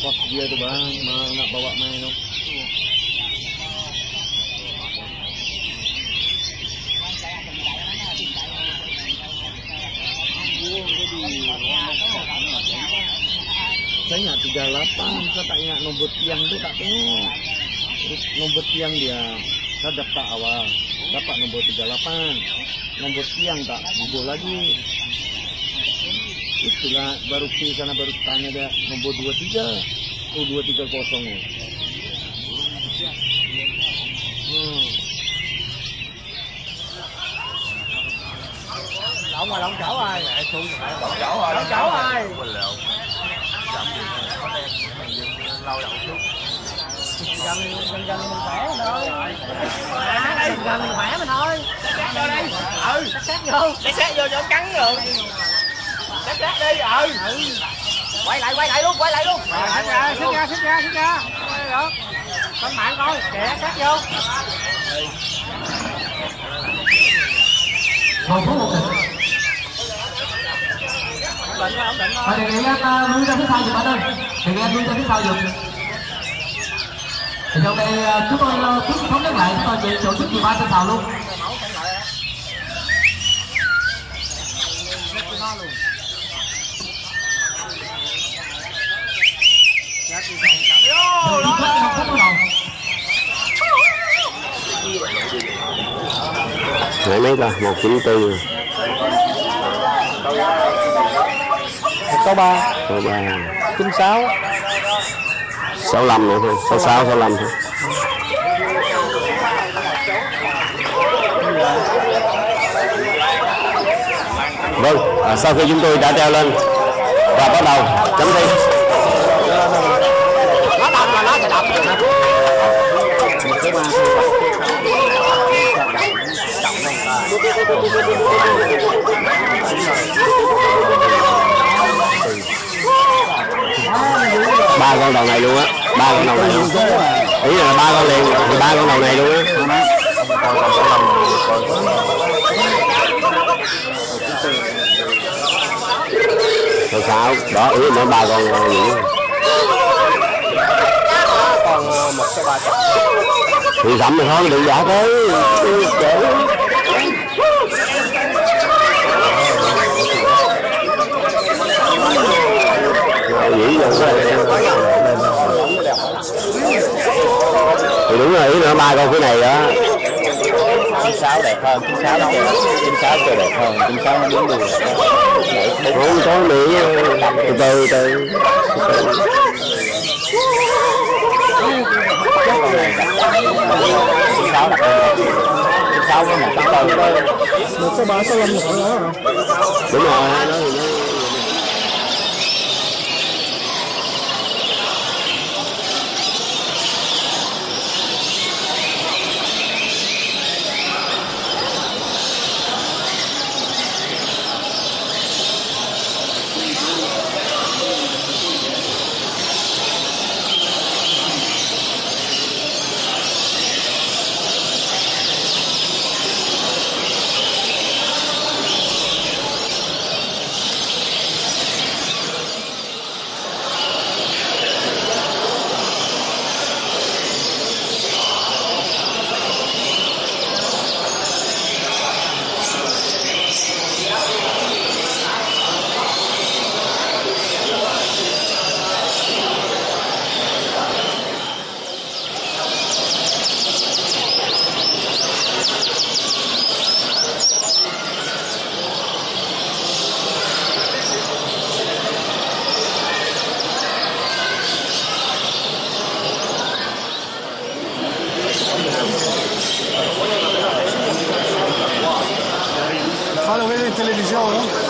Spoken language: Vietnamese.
kos dia tuh bang, mau nak bawa main dong. Saya ingat 38, saya tak ingat nombor tiang tuh tak tengok. Terus nombor tiang dia, saya daftar awal, dapat nombor 38, nombor tiang tak bubur lagi. Itulah baru ke sana baru tanya dia nombor 23, 230. Lộn rồi, lộn chỗ rồi. Lộn chỗ rồi. Lâu đầu chút. Gần mình khỏe thôi. Gần mình khỏe mình thôi. Sát vô đi. Sát vô. Lấy sát vô cho nó cắn rồi. Sát đi. Quay lại luôn. Xích ra. Được. Con bạn coi, kìa sát vô. Một phút một định. Đề nghị anh lui ra phía sau giùm anh ơi. Đề nghị anh lui ra phía sau giùm. Thì trong đây chúng tôi trước thống nhất lại, chúng tôi về tổ chức chiều 3 trên tàu luôn. Mấy mấy ta 194 63 96 65 nữa thôi, 66 65 thôi. Vâng, sau khi chúng tôi đã treo lên và bắt đầu chấm thi. Nó đông là nó sẽ động. Ba con đầu này luôn á, 3 con đầu này luôn. Ý là 3 con liền, thì 3 con đầu này luôn á. Rồi sao? Đó, ý nữa 3 con gì? còn 160. Thì dặm thì thôi, đừng giả tới. Thì đúng rồi, ý nữa 3 con cái này đó. 96 đẹp hơn, 96 chơi đẹp hơn, 96 nó đứng đường. Không có Mỹ, từ từ. Con này 96 đặt 96 với 164 16365 một nữa. Đúng rồi, đó thì nó Fanno vedere in televisione?